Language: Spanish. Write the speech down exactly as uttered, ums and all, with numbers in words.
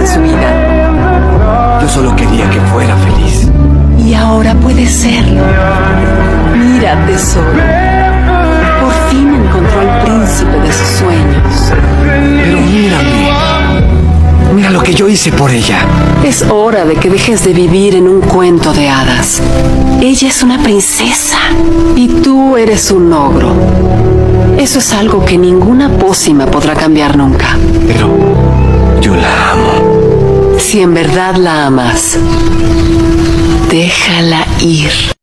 en su vida. Yo solo quería que fuera feliz. Y ahora puede serlo. Mira, tesoro. Por fin encontró al príncipe de sus sueños. Pero mírame. Mira lo que yo hice por ella. Es hora de que dejes de vivir en un cuento de hadas. Ella es una princesa y tú eres un ogro. Eso es algo que ninguna pócima podrá cambiar nunca. Pero yo la amo. Si en verdad la amas, déjala ir.